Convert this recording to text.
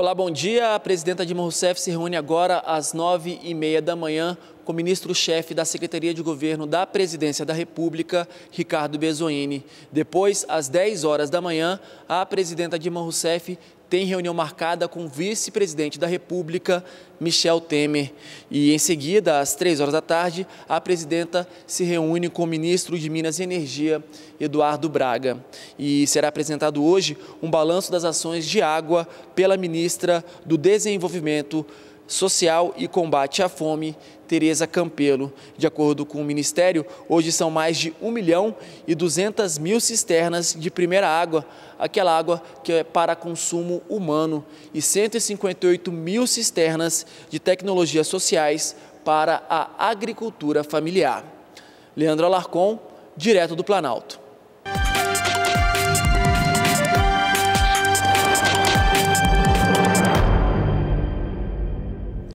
Olá, bom dia. A presidenta Dilma Rousseff se reúne agora às 9h30 da manhã com o ministro-chefe da Secretaria de Governo da Presidência da República, Ricardo Bezoini. Depois, às 10 horas da manhã, a presidenta Dilma Rousseff tem reunião marcada com o vice-presidente da República, Michel Temer. E em seguida, às 3 horas da tarde, a presidenta se reúne com o ministro de Minas e Energia, Eduardo Braga. E será apresentado hoje um balanço das ações de água pela ministra do Desenvolvimento Social e Combate à Fome, Tereza Campelo. De acordo com o Ministério, hoje são mais de 1.200.000 cisternas de primeira água, aquela água que é para consumo humano, e 158.000 cisternas de tecnologias sociais para a agricultura familiar. Leandro Alarcon, direto do Planalto.